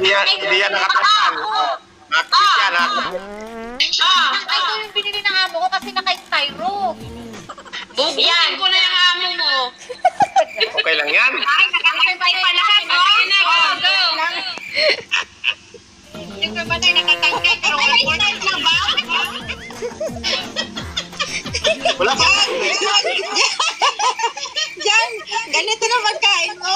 Hindi yan nakatanggal. Nakakit yan, ha? Ito yung binili ng amo ko kasi naka-styro. Bubukin ko na yung amo mo. Okay lang yan. Ay, nakakantay pa lahat. Okay na, go. Yung naman ay nakatanggal pero Ay, na ba? Wala pa. Jan, ganito na magkain mo.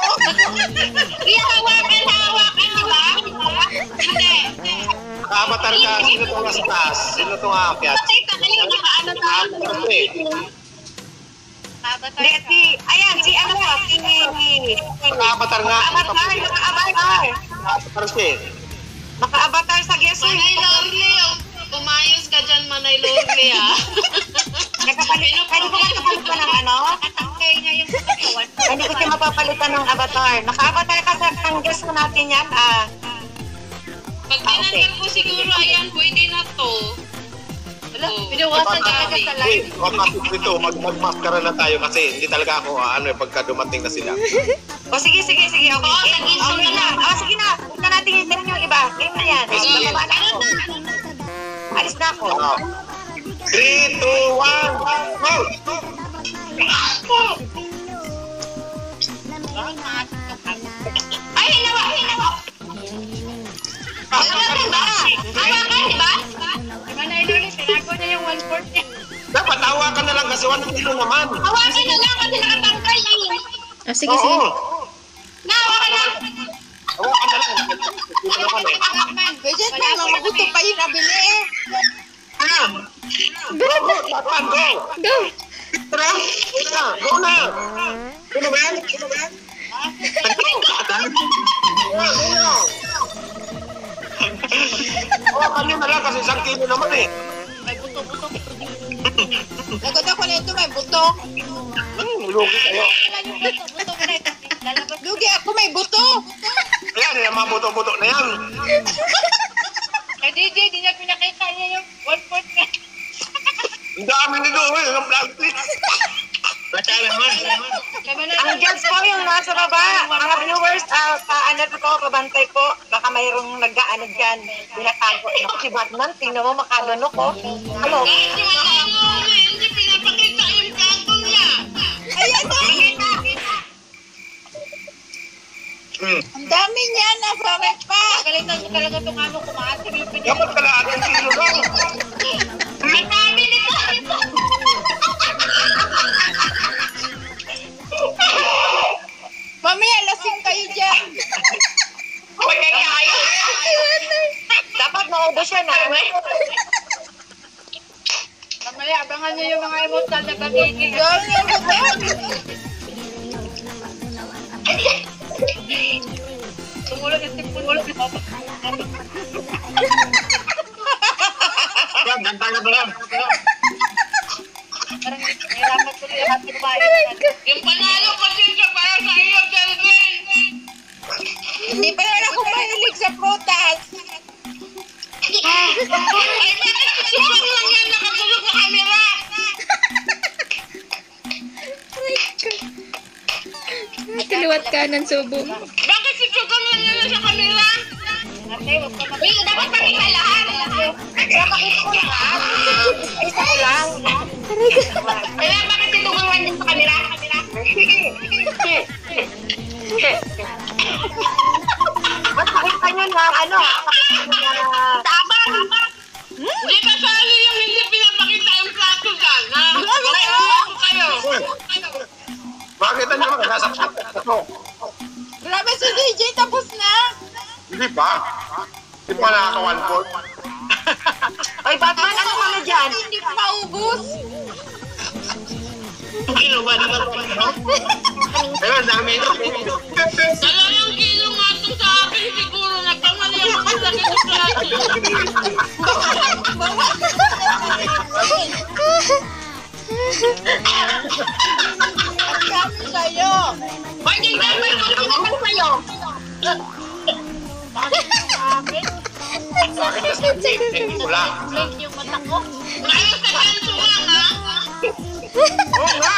Hawakan, di ba? Hindi. Avatar ka. Sino itong nasa taas? Sino itong aakyat? Patay ka kayo, nakaano tayo. Avatar eh. Hindi, ayan, si ano ba? Avatar nga. Naka-avatar. Avatar siya eh. Naka-avatar sa guest room. Manay Lorne, umayos ka dyan, Manay Lorne, ha? Pwede ko mapapalitan ng ano? Nakatangkay niya yung katawan. Pwede ko siya mapapalitan ng avatar. Naka-avatar ka sa guest ko natin yan, Pag tinanggal ko siguro, ayan, pwede na to. Pinuwasan niya ka sa live. Ito, mag-maskara na tayo kasi hindi talaga ako pagka dumating na sila. O sige, okay. Oo, sa ginso na lang. O sige na, huwag na natin yung yung iba. Game na yan. Sige. Alis na ako. 3, 2, 1, go! Ay, hinawa! Hawakan ba? Di ba? Manay Lorne, tinago niya yung 1/4 niya. Dapat hawakan na lang kasi 1 kilo naman. Hawakan na lang kasi nakatangkay lang. Sige, sige. Nahawakan na. Hawakan na lang. Dito naman eh. Budget pa, mga buto pa yun nabili eh. Go! Batman, go! Go! Tara! Go na! Sino ba yan? Hawakan nyo na lang kasi 1 kilo naman eh. May buto-buto. Lagot ako na ito, may buto. Lugi kayo. Wala yung buto mo na ito. Lugi ako, may buto. Ayan, yung mga buto-buto na yan. Kay DJ, di niya pinakita niya yung 1/4 niya. Ang dami nito eh, ang plastic. Basta naman. Ang judge po yung nasa baba. Mga viewers, paano ko, pabantay po. Baka mayroong nag-ano dyan. Binatago. Naku, si Batman, tingnan mo, makagano ko. Ano? Hindi pinapakita yung kanto niya. Ayan o! Ang dami niya, nafaret pa. Kalitan ko talaga itong ano, kumaasig yung pinili. Dapat kalahating kilo lang. Ang dami nito. Mamaya, lasing kayo dyan. Dapat maubos yan, ha? Mamaya, abangan niyo yung mga emotional na pagiging. Gawin mo ba? Tumulog yung tumulog. Yan, gantagan mo lang. Parang nahirapan ko yung happy kumain. Yung panalo kasi siya para sa iyo, Kelvin. Hindi pa rin ako mahilig sa prutas. Ay, bakit subok lang yan nakatulog na camera? Kaliwat kanan subo. Bakit si Chugang lang yan sa camera? Ate, huwag ka mag- Uy, dapat pakita lahat. Napakita ko lahat. Isa ko lang. Kaya bakit titugang lang yan sa camera? Ba't pakita nyo na, ano? Tama! Hindi kasali yung hindi pinapakita yung plato dyan, ha? Makinig kayo. Makita nyo naman, nasa ito. Grabe si DJ, tapos na. Hindi pa. Hindi pa nakaka-1/4. Oy, Batman, ano ka na dyan? Hindi pa maubos. Kilo ba naman? Ayun, dami ito. 2 kilo nga ito sa akin siguro. Nagkamali ako sa sakit sa plato. Ang dami sa'yo. Hoy, hindi naman ako sa'yo. Bakit kasi tingin ko lang. Blink yung mata ko. Ayos sa ganito lang, ha? Oo nga!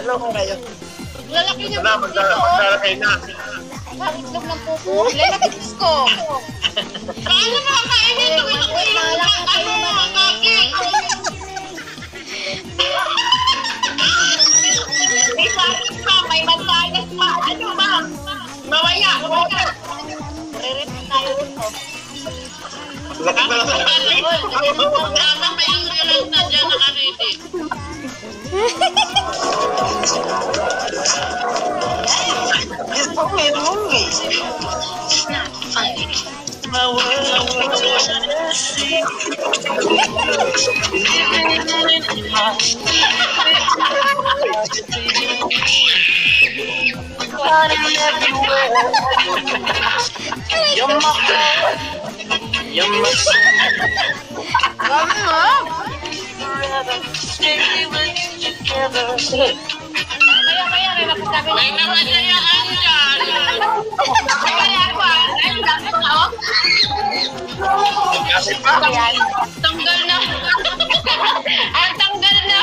Loko kayo. Lalaki niya Wala, po dito. maglalakay na. Ang itlog ng pupo. Lalaki ko. Paano makakainin ito? Ano mga kaki? May sakit pa, may mantanas pa. Ano ba? Mawaya. Re-repeat tayo dito. Laki na lang. Tama pa yung real na dyan nakaritin. Gusto ko yun mong eh. Kaya, re-repeat namin. May namasayaan dyan. Kaya ako Ay, dami ko oh. Kasi pa. Tanggal na. Ang tanggal na.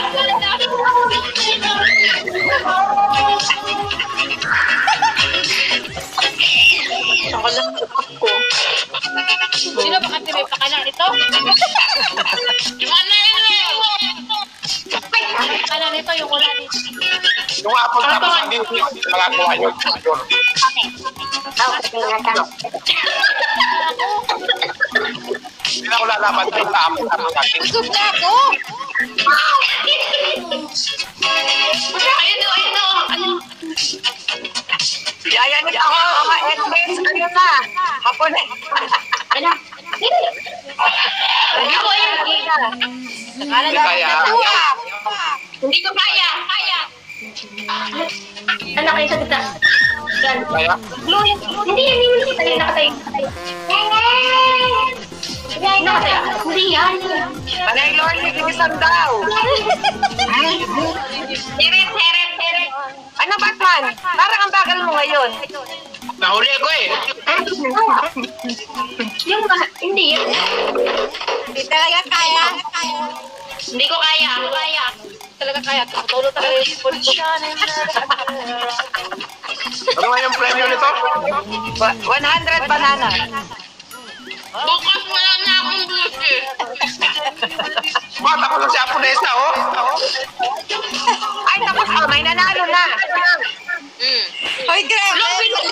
Ako lang tutok ko. Sino ba kasi may pakala nito? Iwan na yun eh. Ang pakala nito yung wala dito. Yung apple tapos hindi nakakuha yun. Hindi na ko lalaman sa apple tapos natin. Gusto na ako. Ayun o. Yayan niya ako, mga Edmonds. Ano na? Hapon eh. Hindi ko yun. Nakala Hindi kaya. Hindi ko kaya. Anak kayo sa kita. Yan. Kaya? Hindi tayo nakatayo. Hindi yan. Manay Lord, ligisan daw. Heret. Ano, Batman? Parang ang bagal mo ngayon. Nahuli ko eh. Hindi yan. Hindi talaga kaya. Hindi ko kaya. Talaga kaya. Tutulog talaga yung sipon ko. Ano nga yung premyo nito? 100 banana. Bukas wala na akong busi. Bata ko lang si Aponesa, oh. Ay, tapos may nanalo na. Hoy, grabe.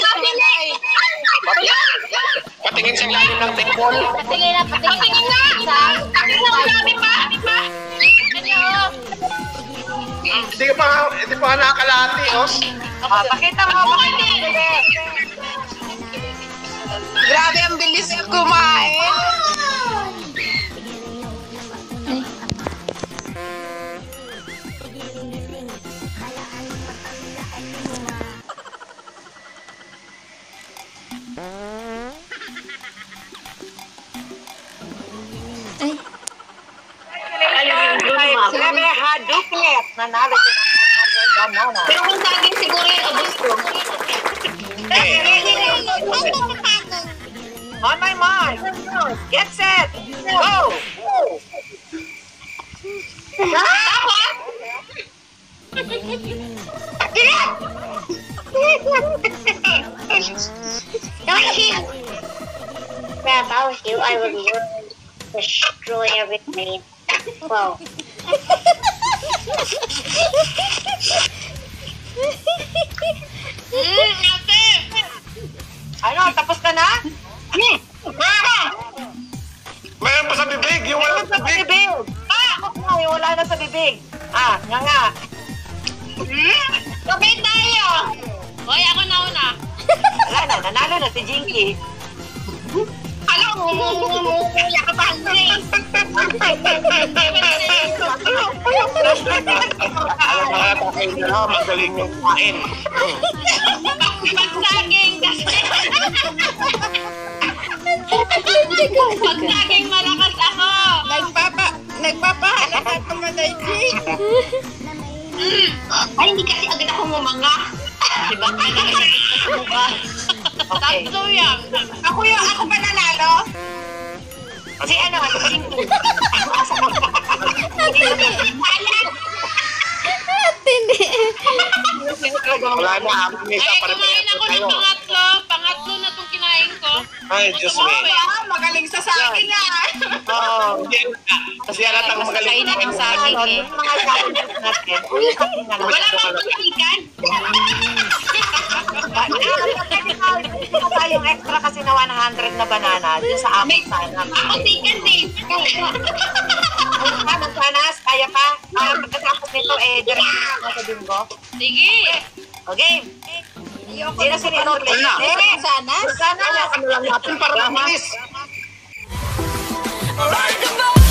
Patingin sa lalim ng table. Patingin na. Patingin na. Marami pa. Hindi pa nga nakakalati, oh. Pakita mo. Grabe, ang bilis kumain. Sila may haduplet. Nanalo ko ng 100 banana. Pero kung sa akin siguro yung abos ko. On my mark. Get set. Go. If I was you, I would destroy everything. Wow. Ate. Ano, tapos ka na? Mayroon pa sa bibig. Yung wala sa Sa bibig. bibig. Ay, wala na sa bibig. Nga. Sabay tayo. Hoy, ako na una. Wala na, nanalo na si Jinky. Alam mo, kuya ka pa Alam mga tatay na magaling yung kumain. Pagsaging kasi. Pagsaging malakas ako. Nagpapahalak at tumatay. Ay, hindi kasi agad ako mumanga. Diba? Okay. Tatlo yan. Ako ba nanalo? Si ano, si Jinky. Hindi. Wala na, Misa, Ay, pare-pareho kumain ako ng tayo. pangatlo. Pangatlo na itong kinain ko. Ay, Diyos me. Magaling sa saging ah. Oo, kasi halatang magaling. Kainin ang saging eh. Yung mga challenges natin. Uy, kasi nga lang. Wala bang pagsikan? Ito tayong extra kasi na 100 na banana dun sa amin sana. Ako sikan din. Ay, sanas, kaya pa. Pagkatapos nito, diretso na sa bingo. Sige. Okay. Sino sinunod? Sana. Sana. Ano lang natin para mabilis. Alright,